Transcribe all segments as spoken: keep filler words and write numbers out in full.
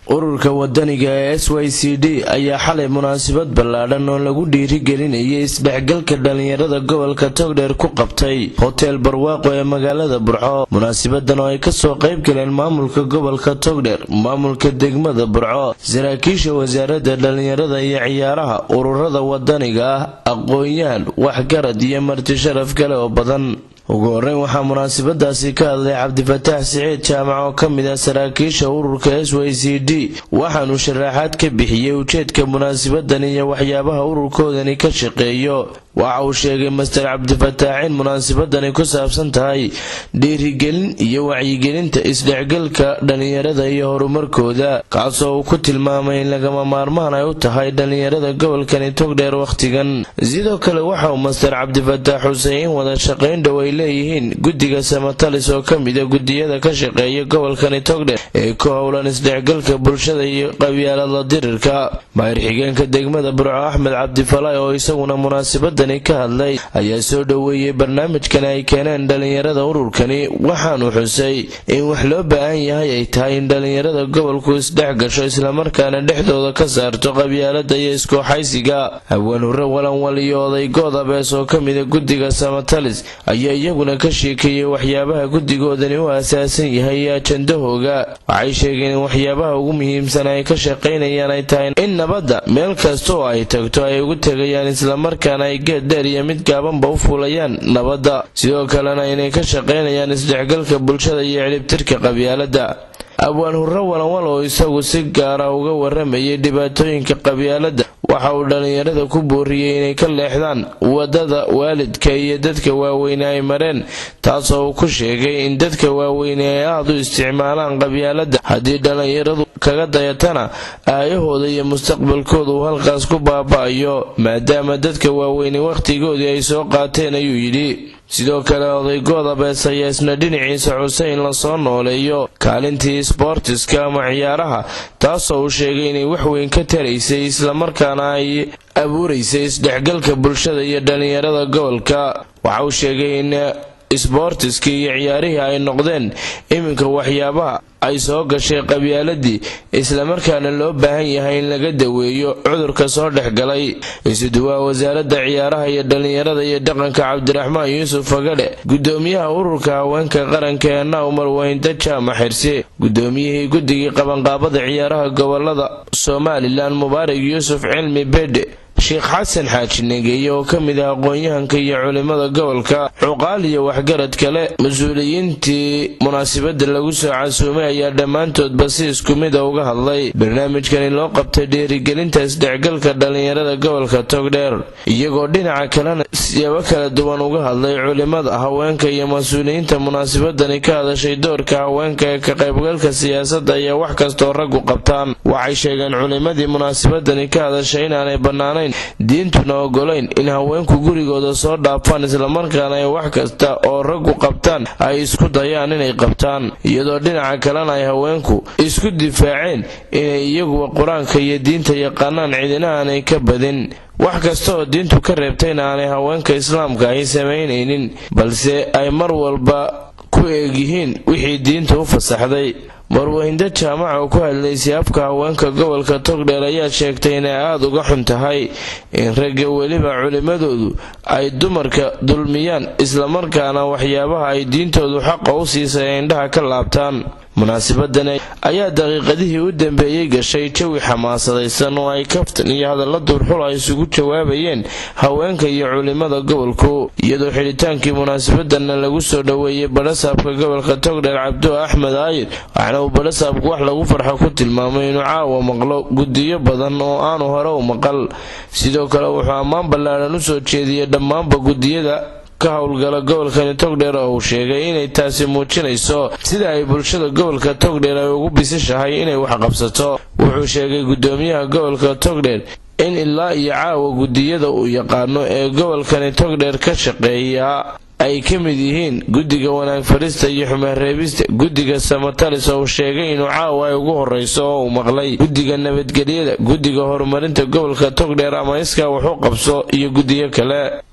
ururka wadaniga ee S Y C D ayaa xalay munaasabad ballaadhan oo lagu dhiirigelinayay isdhexgalka dhalinyarada gobolka Togdheer ku qabtay Hotel Barwaaqo ee magaalada Burco. Munaasabadan oo ay ka soo qayb galeen maamulka gobolka Togdheer, maamulka degmada Burco, saraakiisha wasaaradda dhalinyarada iyo ciyaaraha, ururada wadaniga ah, aqoon-yahan, waxgarad iyo marti sharaf kale oo badan. ugu horeyn waxaa munaasabadaasi ka hadlay Cabdifataax Siciid Jaamac oo ka mid ah saraakiisha ururka S Y C D, waxaanu sharaxaad ka bixiyay ujeedka munaasabadan iyo waxyaabaha ururkoodani ka shaqeeyo. waxa uu sheegay Master Cabdifataax in munaasabadani ku saabsan tahay dhiirigelin iyo wacyigelinta isdhexgalka dhalinyarada iyo horumarkooda, kaasoo uu ku tilmaamay in lagama maarmaan ay u tahay dhalinyarada gobolkani Togdheer waqtigan. sidoo kale waxa uu Master Cabdifataax xusay in wada shaqayn dhow ay leeyihiin guddiga Samatalis oo ka mid ah guddiyada ka shaqeeya gobolkani Togdheer ee ku howlan isdhexgalka bulshada iyo qabyaalada dirirka. maayir xigeenka degmada Burco Axmed Cabdifalaay oo isaguna munaasabada ka hadlay ayaa soo dhaweeyay barnaamijkan ay keeneen dhalinyarada ururkani, waxaanu xusay in wax loo baahan yahay ay tahay in dhalinyarada gobolku isdhex gasho isla markaana dhexdooda ka saarto qabyaalada iyo iskooxaysiga. haween hore walanwal iyo oday Goodabees oo ka mid ah guddiga Samatalis ayaa iyaguna ka sheekeeyay waxyaabaha guddigoodani u aasaasan yahay iyo ajandahooga. waxay sheegeen in waxyaabaha ugu muhiimsan ay ka shaqaynayaan ay tahay in nabadda meel kasta oo ay tagto ay ugu tegayaan isla markaana ay dheer iyo mid gaabanba u fuulayaan nabadda, sidoo kalena inay ka shaqaynayaan isdhexgalka bulshada iyo ciribtirka qabyaalada. abwaan hurre walanwal oo isagu si gaara uga waramayay dhibaatooyinka qabyaalada waxa uu dhalinyarada ku booriyay inay ka leexdaan wadada waalidka iyo dadka waaweyn ay mareen, taasoo uu ku sheegay in dadka waaweyn ay aad u isticmaalaan qabyaalada haddii dhalinyaradu kaga dayatana aayahooda iyo mustaqbalkooda uu halkaas ku baaba'ayo maadaama dadka waaweyn waqtigoodii ay soo qaateen, ayuu yidhi. sidoo kale oday Goodabees ayaa isna dhinaciisa xusay in la soo nooleeyo kaalintii sportiska ama ciyaaraha, taasoo uu sheegay inay wax weyn ka taraysay isla markaana ay abuuraysay isdhexgalka bulshada iyo dhalinyarada gobolka. waxa uu sheegay in sportiska iyo ciyaarihii ay noqdeen iminka waxyaabaha ay soo gashay qabyaaladii isla markaana loo baahan yahay in laga daweeyo cudurka soo dhexgalay. isuduwaa wasaaradda ciyaaraha iyo dhalinyarada iyo dhaqanka Cabdiraxmaan Yuusuf Fagadhe, gudoomiyaha ururka haweenka qaranka ee Umar Waynda Jaamac Xirsi, gudoomiyihii guddigii qabanqaabada ciyaaraha gobolada Somaliland Mubaarak Yuusuf Cilmi Bedhe, Sheekh Xasan Xaaji Negeeye oo ka mid ah aqoon-yahanka iyo culimada gobolka, cuqaal iyo waxgarad kale. mas-uuliyiintii munaasabada lagu soo casuumay ayaa dhammaantoodba si isku mid ah uga hadlay barnaamijkani loo qabtay dhiirigelinta isdhexgalka dhalinyarada gobolka Togdheer, iyagoo dhinaca kalena siyaabo kala duwan uga hadlay culimada, haweenka iyo mas-uuliyiinta munaasabadani ka hadashay doorka haweenka ee ka qaybgalka siyaasadda iyo wax kastoo raggu qabtaan. waxay sheegeen culimadii munaasabadani ka hadashay inaanay bannaanayn diintuna ogolayn in haweenku gurigooda soo dhaafaan islamarkaana ay wax kasta oo raggu qabtaan ay isku dayaan inay qabtaan, iyadoo dhinaca kalena ay haweenku isku difaaceen inay iyaguwa qur-aanka iyo diinta yaqaanaan cidina aanay ka badin. wax kasta oo diintu ka reebtayna aanay haweenka islaamka ay samaynaynin, balse ay mar walba ku eegyihiin wixii diinta u fasaxday. marwaynda jaamac oo ku hadlaysay afka haweenka gobolka Togdheer ayaa sheegtay inay aad uga xun tahay in ragga weliba culimadoodu ay dumarka dulmiyaan isla markaana waxyaabaha ay diintoodu xaqa u siisay indhaha ka laabtaan. munaasabadan ayaa daqiiqadihii u dambeeyay gashay jawi xamaasadaysan oo ay kaftan iyo hadalla durxul ay isugu jawaabayeen haweenka iyo culimada gobolku, iyadoo xidhitaankii munaasabadanna lagu soo dhaweeyay badhasaabka gobolka Togdheer Cabdo Axmed Aayir, waxaana uu badhasaabku wax lagu farxo ku tilmaamay inuu caawa maqlo guddiyo badan oo aanu hore u maqal. sidoo kale wuxuu ammaan ballaadhan u soo jeediyey dhammaanba guddiyada ka howlgala gobolkani Togdheer oo uu sheegay inay taasi muujinayso sida ay bulshada gobolka Togdheer ay ugu bisishahay inay wax qabsato. wuxuu sheegay gudoomiyaha gobolka Togdheer in ilaa iyo caawa guddiyada uu yaqaano ee gobolkani Togdheer ka shaqeeya ay ka mid yihiin guddiga wanaag farista iyo xumaan reebista, guddiga Samatalis oo sheegay inuu caawa ay ugu horeyso oo uu maqlay, guddiga nabadgelyada, guddiga horumarinta gobolka Togdheer ama iskaa wax u qabso iyo guddiyo kale.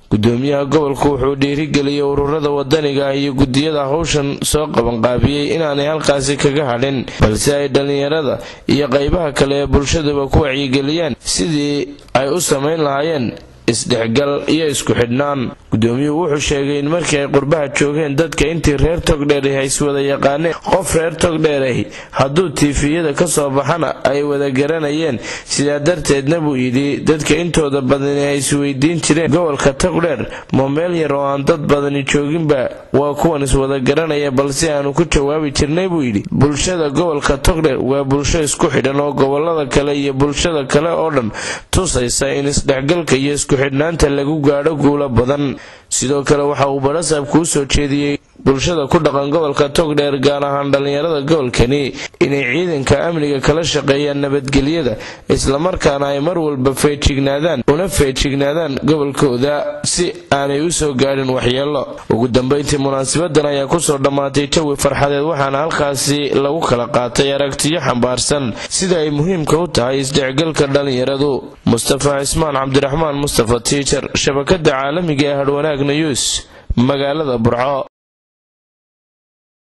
gudoomiyaha gobolku wuxuu dhiirigeliyay ururada wadaniga iyo gudiyada hawshan soo qaban qaabiyay inaanay halkaasi kaga hadhin balse ay dhalinyarada iyo qaybaha kale ee bulshada ku wacyigeliyaan sidii ay u sameyn lahaayeen isdhexgal iyo isku xidhnaan. gudoomiyuhu wuxuu sheegay in markii ay qurbaha joogeen dadka intii reer Togdheer ay iswada yaqaaneen qof reer Togdheer ah hadduu tiifiyada ka soo baxana ay wada garanayeen, sidaa darteedna buu yidhi dadka intooda badan ay isweydiin jireen gobolka Togdheer ma meel yar oo aan dad badani jooginba waa kuwan iswada garanaya, balse aanu ku jawaabi jirnay buu yidhi bulshada gobolka Togdheer waa bulsho isku xidhan oo gobolada kale iyo bulshada kale oo dhan tusaysa in isdhexgalka iyo isku xidhnaanta lagu gaadho guulo badan. sidoo kale waxa uu barasaabku soo jeediyay bulshada ku dhaqan gobolka Togdheer gaar ahaan dhalinyarada gobolkani inay ciidanka amniga kala shaqeeyaan nabadgelyada isla markaana ay mar walba feejignaadaan una feejignaadaan gobolkooda si aanay u soo gaadhin waxyeello. ugu dambeyntii munaasabadan ayaa ku soo dhamaatay jawi farxadeed waxaana halkaasi lagu kala qaatay aragtiyo xambaarsan sida ay muhiimka u tahay isdhexgalka dhalinyaradu. Mustafa Ismaan Cabdiraxmaan Mustafa Teacher, shabakada caalamiga ee Hadwanaag News, magaalada Burco.